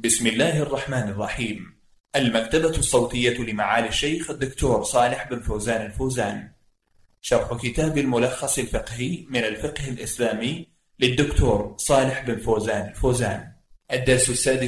بسم الله الرحمن الرحيم. المكتبة الصوتية لمعالي الشيخ الدكتور صالح بن فوزان الفوزان. شرح كتاب الملخص الفقهي من الفقه الإسلامي للدكتور صالح بن فوزان الفوزان. الدرس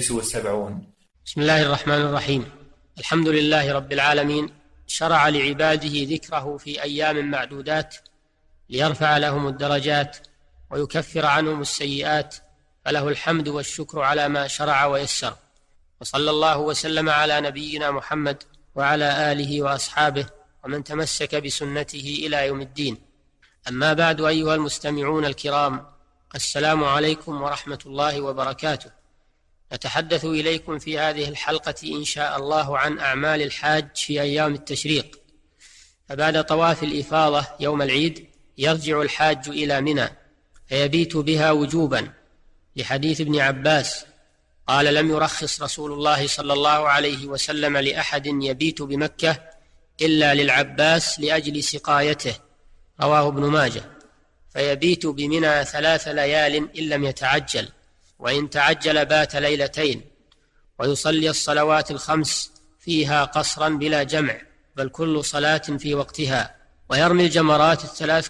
76. بسم الله الرحمن الرحيم. الحمد لله رب العالمين، شرع لعباده ذكره في أيام معدودات ليرفع لهم الدرجات ويكفر عنهم السيئات، فله الحمد والشكر على ما شرع ويسر. وصلى الله وسلم على نبينا محمد وعلى آله وأصحابه ومن تمسك بسنته إلى يوم الدين. أما بعد، أيها المستمعون الكرام، السلام عليكم ورحمة الله وبركاته. نتحدث إليكم في هذه الحلقة إن شاء الله عن أعمال الحاج في أيام التشريق. فبعد طواف الإفاضة يوم العيد يرجع الحاج إلى منى فيبيت بها وجوبا، لحديث ابن عباس قال: لم يرخص رسول الله صلى الله عليه وسلم لأحد يبيت بمكة إلا للعباس لأجل سقايته، رواه ابن ماجه. فيبيت بمنى 3 ليال إن لم يتعجل، وإن تعجل بات ليلتين، ويصلي الصلوات الخمس فيها قصرا بلا جمع، بل كل صلاة في وقتها، ويرمي الجمرات الثلاث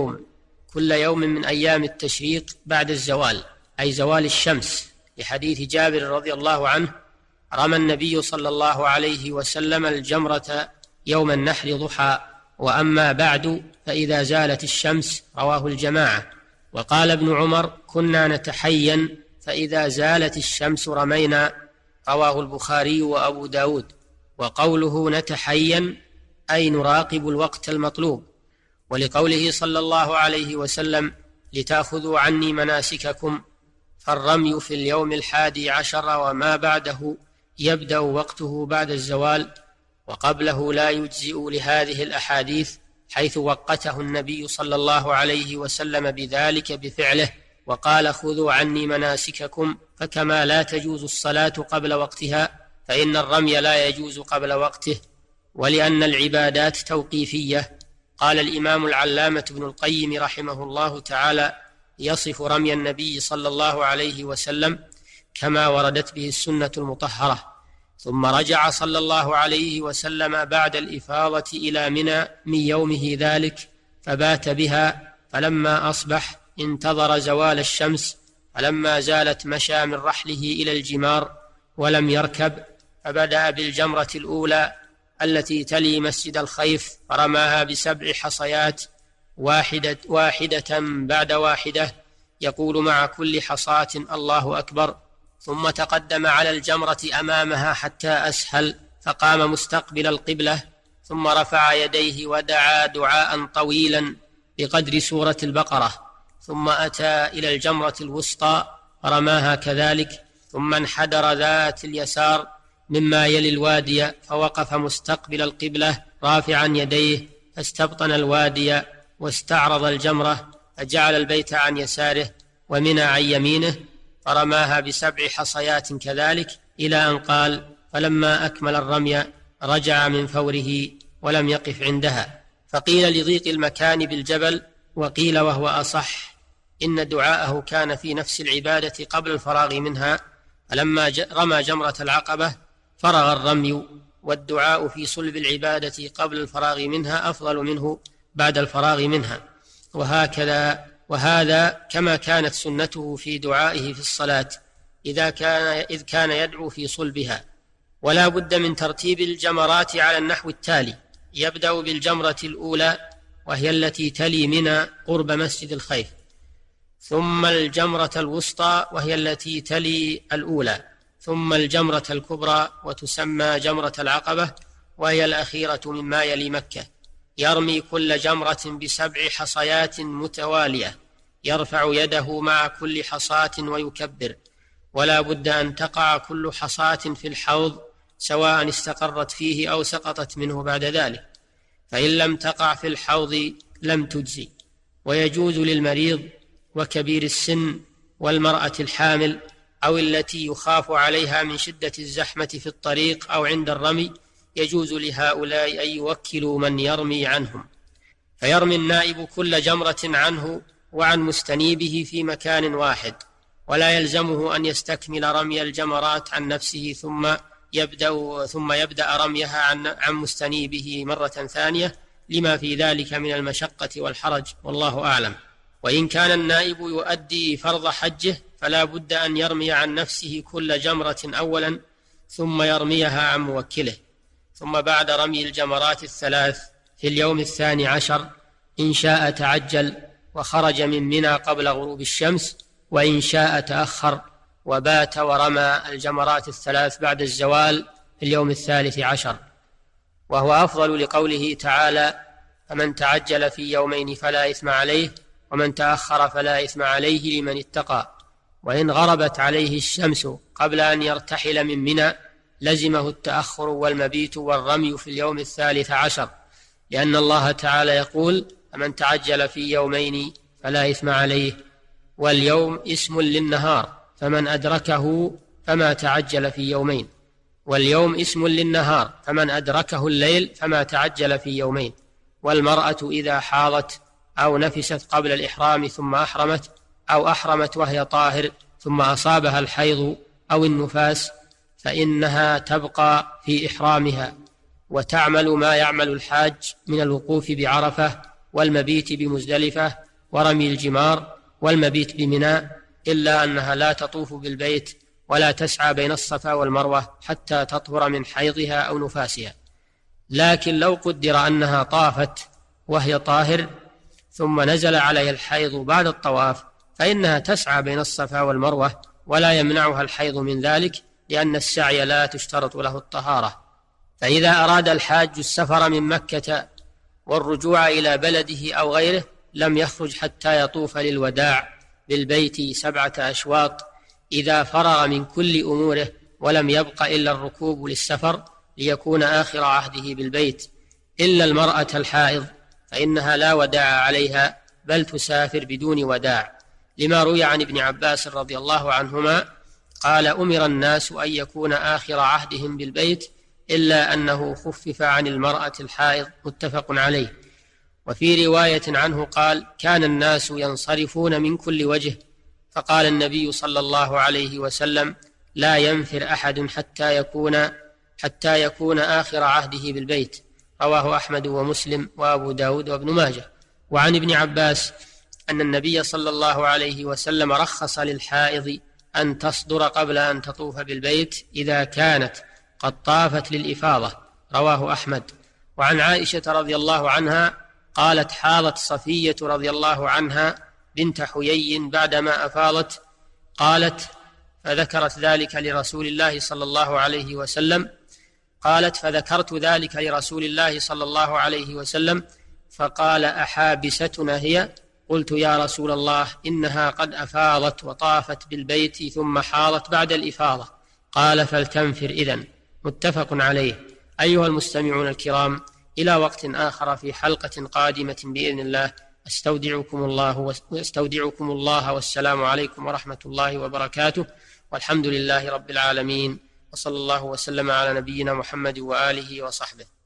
كل يوم من أيام التشريق بعد الزوال، أي زوال الشمس، لحديث جابر رضي الله عنه: رمى النبي صلى الله عليه وسلم الجمرة يوم النحر ضحى، وأما بعد فإذا زالت الشمس، رواه الجماعة. وقال ابن عمر: كنا نتحين فإذا زالت الشمس رمينا، رواه البخاري وأبو داود. وقوله نتحين أي نراقب الوقت المطلوب، ولقوله صلى الله عليه وسلم: لتأخذوا عني مناسككم، فالرمي في اليوم 11 وما بعده يبدأ وقته بعد الزوال، وقبله لا يجزئ لهذه الأحاديث، حيث وقته النبي صلى الله عليه وسلم بذلك بفعله، وقال: خذوا عني مناسككم. فكما لا تجوز الصلاة قبل وقتها، فإن الرمي لا يجوز قبل وقته، ولأن العبادات توقيفية. قال الإمام العلامة ابن القيم رحمه الله تعالى: يصف رمي النبي صلى الله عليه وسلم كما وردت به السنة المطهرة. ثم رجع صلى الله عليه وسلم بعد الإفاضة إلى منى من يومه ذلك، فبات بها، فلما أصبح انتظر زوال الشمس، فلما زالت مشى من رحله إلى الجمار ولم يركب، فبدأ بالجمرة الأولى التي تلي مسجد الخيف، فرماها ب7 حصيات، واحدة بعد واحدة، يقول مع كل حصاة: الله أكبر. ثم تقدم على الجمرة أمامها حتى أسهل، فقام مستقبل القبلة، ثم رفع يديه ودعا دعاء طويلا بقدر سورة البقرة، ثم أتى إلى الجمرة الوسطى فرماها كذلك، ثم انحدر ذات اليسار مما يلي الوادي، فوقف مستقبل القبلة رافعا يديه، فاستبطن الوادي واستعرض الجمرة، فجعل البيت عن يساره ومنى عن يمينه، فرماها ب7 حصيات كذلك، إلى أن قال: فلما أكمل الرمي رجع من فوره ولم يقف عندها. فقيل لضيق المكان بالجبل، وقيل وهو أصح إن دعاءه كان في نفس العبادة قبل الفراغ منها، فلما رمى جمرة العقبة فرغ الرمي، والدعاء في صلب العبادة قبل الفراغ منها أفضل منه بعد الفراغ منها، وهذا كما كانت سنته في دعائه في الصلاة إذ كان يدعو في صلبها. ولا بد من ترتيب الجمرات على النحو التالي: يبدأ بالجمرة الأولى وهي التي تلي منى قرب مسجد الخيف، ثم الجمرة الوسطى وهي التي تلي الأولى، ثم الجمرة الكبرى وتسمى جمرة العقبة، وهي الأخيرة مما يلي مكة. يرمي كل جمرة ب7 حصيات متوالية، يرفع يده مع كل حصاة ويكبر، ولا بد أن تقع كل حصاة في الحوض، سواء استقرت فيه أو سقطت منه بعد ذلك، فإن لم تقع في الحوض لم تجزي. ويجوز للمريض وكبير السن والمرأة الحامل أو التي يخاف عليها من شدة الزحمة في الطريق أو عند الرمي، يجوز لهؤلاء أن يوكلوا من يرمي عنهم، فيرمي النائب كل جمرة عنه وعن مستنيبه في مكان واحد، ولا يلزمه أن يستكمل رمي الجمرات عن نفسه ثم يبدأ رميها عن مستنيبه مرة ثانية، لما في ذلك من المشقة والحرج، والله أعلم. وإن كان النائب يؤدي فرض حجه فلا بد أن يرمي عن نفسه كل جمرة أولا ثم يرميها عن موكله، ثم بعد رمي الجمرات الثلاث في اليوم 12 إن شاء تعجل وخرج من منى قبل غروب الشمس، وإن شاء تأخر وبات ورمى الجمرات الثلاث بعد الزوال في اليوم 13، وهو أفضل لقوله تعالى: فمن تعجل في يومين فلا إثم عليه ومن تأخر فلا إثم عليه لمن اتقى. وإن غربت عليه الشمس قبل أن يرتحل من منى لزمه التأخر والمبيت والرمي في اليوم 13، لأن الله تعالى يقول: فمن تعجل في يومين فلا إثم عليه، واليوم اسم للنهار فمن أدركه فما تعجل في يومين، واليوم اسم للنهار فمن أدركه الليل فما تعجل في يومين. والمرأة إذا حاضت أو نفست قبل الإحرام ثم أحرمت، أو أحرمت وهي طاهر ثم أصابها الحيض أو النفاس، فإنها تبقى في إحرامها وتعمل ما يعمل الحاج من الوقوف بعرفة والمبيت بمزدلفة ورمي الجمار والمبيت بمنى، إلا أنها لا تطوف بالبيت ولا تسعى بين الصفا والمروة حتى تطهر من حيضها أو نفاسها. لكن لو قدر أنها طافت وهي طاهر ثم نزل عليها الحيض بعد الطواف فإنها تسعى بين الصفا والمروة ولا يمنعها الحيض من ذلك، لأن السعي لا تشترط له الطهارة. فإذا أراد الحاج السفر من مكة والرجوع إلى بلده أو غيره لم يخرج حتى يطوف للوداع بالبيت 7 أشواط إذا فرغ من كل أموره ولم يبق إلا الركوب للسفر ليكون آخر عهده بالبيت، إلا المرأة الحائض فإنها لا وداع عليها بل تسافر بدون وداع، لما روي عن ابن عباس رضي الله عنهما قال: أمر الناس أن يكون آخر عهدهم بالبيت إلا أنه خفف عن المرأة الحائض، متفق عليه. وفي رواية عنه قال: كان الناس ينصرفون من كل وجه، فقال النبي صلى الله عليه وسلم: لا ينفر أحد حتى يكون آخر عهده بالبيت. رواه أحمد ومسلم وأبو داود وابن ماجه. وعن ابن عباس أن النبي صلى الله عليه وسلم رخص للحائض أن تصدر قبل أن تطوف بالبيت إذا كانت قد طافت للإفاضة. رواه أحمد. وعن عائشة رضي الله عنها قالت: حاضت صفية رضي الله عنها بنت حيي بعدما أفاضت، قالت: فذكرت ذلك لرسول الله صلى الله عليه وسلم، قالت: فذكرت ذلك لرسول الله صلى الله عليه وسلم فقال: أحابستنا هي؟ قلت: يا رسول الله إنها قد أفاضت وطافت بالبيت ثم حاضت بعد الإفاضة. قال: فلتنفر إذن. متفق عليه. أيها المستمعون الكرام، إلى وقت آخر في حلقة قادمة بإذن الله، أستودعكم الله والسلام عليكم ورحمة الله وبركاته، والحمد لله رب العالمين، وصلى الله وسلم على نبينا محمد وآله وصحبه.